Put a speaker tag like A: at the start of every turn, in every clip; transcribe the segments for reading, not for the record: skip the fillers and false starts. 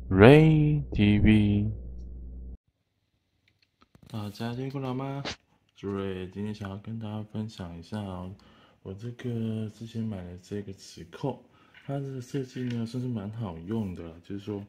A: Ray TV，大家听过了吗？是 Ray，今天想要跟大家分享一下我这个之前买的这个磁扣，它的设计呢算是蛮好用的，就是说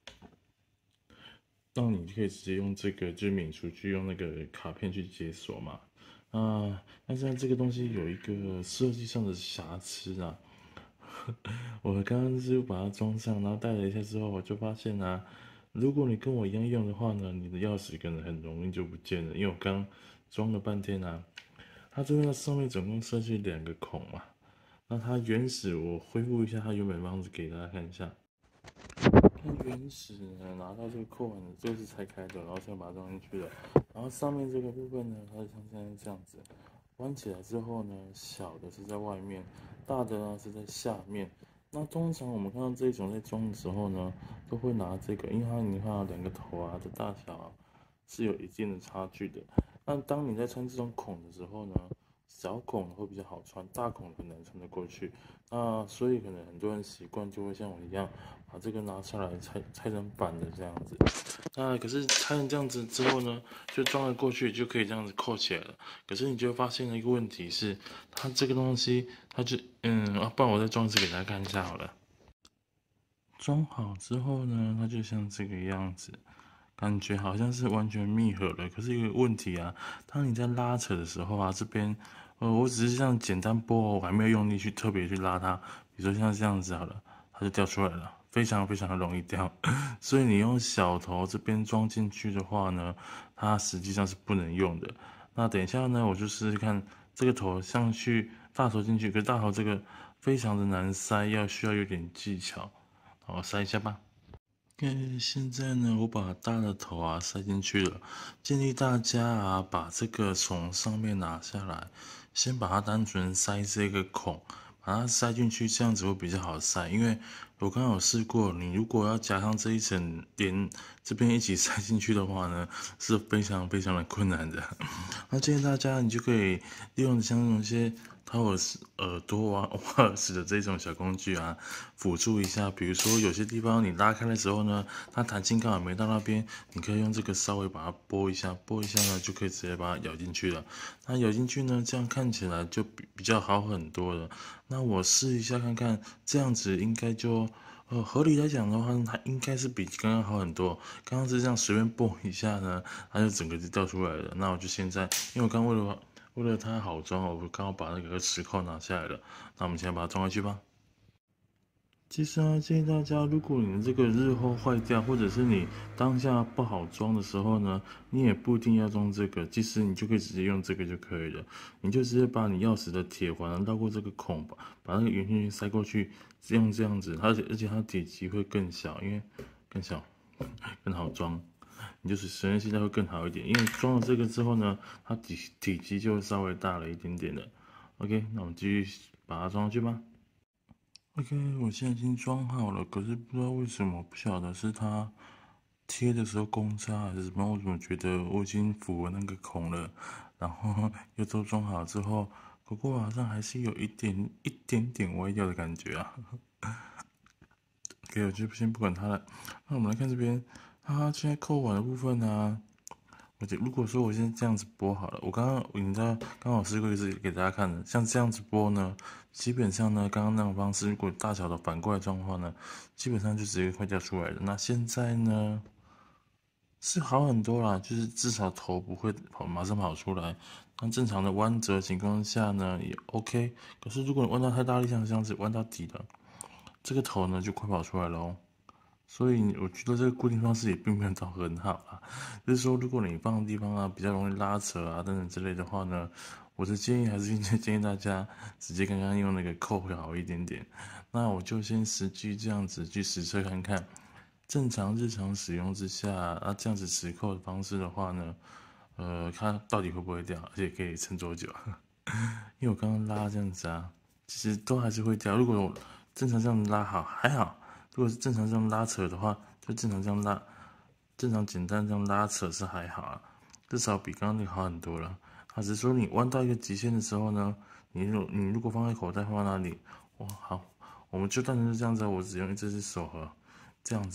A: 让你可以直接用这个，就是免除去用那个卡片去解锁嘛。但是这个东西有一个设计上的瑕疵啊。我刚刚是把它装上，然后戴了一下之后，我就发现啊，如果你跟我一样用的话呢，你的钥匙可能很容易就不见了，因为我刚装了半天啊。它这边上面总共设计2个孔嘛，那它原始我恢复一下它原本方式给大家看一下。它原始呢拿到这个扣环呢，这个是拆开的，然后再把它装进去的。然后上面这个部分呢，它是像现在这样子，弯起来之后呢，小的是在外面，大的呢是在下面。那通常我们看到这种在装的时候呢，都会拿这个，因为你看到2个头啊的大小啊是有一定的差距的。那当你在穿这种孔的时候呢，小孔会比较好穿，大孔很难穿得过去。那所以可能很多人习惯就会像我一样，把这个拿下来拆成板的这样子。那可是拆成这样子之后呢，就装了过去，就可以这样子扣起来了。可是你就会发现了一个问题是，它这个东西，它就不然我再装一次给大家看一下好了。装好之后呢，它就像这个样子。感觉好像是完全密合了，可是有个问题啊，当你在拉扯的时候啊，这边，我只是这样简单拨，我还没有用力去特别去拉它，比如说像这样子好了，它就掉出来了，非常非常的容易掉，所以你用小头这边装进去的话呢，它实际上是不能用的。那等一下呢，我就试试看这个头上去，大头进去，可是大头这个非常的难塞，需要有点技巧，好，塞一下吧。现在呢，我把大的头啊塞进去了，建议大家啊把这个从上面拿下来，先把它单纯塞这个孔，把它塞进去，这样子会比较好塞。因为我刚刚有试过，你如果要加上这一层连这边一起塞进去的话呢，是非常非常的困难的。那建议大家，你就可以利用像那种一些掏耳朵挖耳屎的这种小工具啊，辅助一下。比如说有些地方你拉开的时候呢，它弹性刚好没到那边，你可以用这个稍微把它拨一下，拨一下呢就可以直接把它咬进去了。那咬进去呢，这样看起来就比较好很多了。那我试一下看看，这样子应该就。合理来讲的话，它应该是比刚刚好很多。刚刚是这样随便拨一下呢，它就整个就掉出来了。那我就现在，因为我刚为了它好装，我刚好把那个磁扣拿下来了。那我们现在把它装回去吧。其实啊，建议大家，如果你这个日后坏掉，或者是你当下不好装的时候呢，你也不一定要装这个，其实你就可以直接用这个就可以了。你就直接把你钥匙的铁环绕过这个孔，把那个圆圈圈塞过去，用这样子，而且它的体积会更小，因为更小更好装，你就是使用性价会更好一点。因为装了这个之后呢，它体积就稍微大了一点点的。OK，那我们继续把它装上去吧。OK，我现在已经装好了，可是不知道为什么，不晓得是它贴的时候公差还是什么，我怎么觉得我已经符合那个孔了，然后又都装好之后，不过好像还是有一点点歪掉的感觉啊。OK，我就先不管它了。那我们来看这边，它现在扣环的部分呢、如果说我现在这样子拨好了，我刚刚你知道刚好试过一次给大家看的，像这样子拨呢，基本上呢，刚刚那种方式，如果大小的反过来装的话呢，基本上就直接会掉出来的。那现在呢是好很多啦，就是至少头不会马上跑出来。那正常的弯折情况下呢也 OK，可是如果你弯到太大力，像这样子弯到底了，这个头呢就快跑出来了哦。所以我觉得这个固定方式也并没有到很好啊。就是说，如果你放的地方啊比较容易拉扯啊等等之类的话呢，我的建议还是建议大家直接刚刚用那个扣会好一点点。那我就先实际这样子去实测看看，正常日常使用之下，这样子持扣的方式的话呢，看到底会不会掉，而且可以撑多久。因为我刚刚拉这样子啊，其实都还是会掉。如果我正常这样拉好还好，如果是正常这样拉扯的话，就正常这样拉，正常简单这样拉扯是还好啊，至少比刚刚那个好很多了。只是说你弯到一个极限的时候呢，你如果放在口袋放那里，哇好，我们就单纯是这样子，我只用这只手和这样子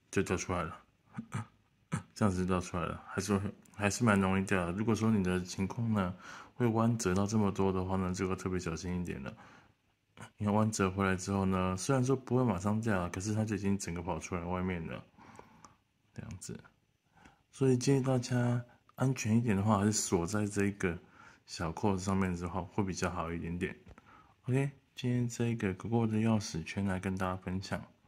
A: 就掉出来了，这样子就掉出来了，还是蛮容易掉的。如果说你的情况呢会弯折到这么多的话呢，这个特别小心一点了。你看弯折回来之后呢，虽然说不会马上掉，可是它就已经整个跑出来外面了，这样子。所以建议大家安全一点的话，还是锁在这个小扣子上面之后会比较好一点点。OK， 今天这个狗狗的钥匙圈来跟大家分享。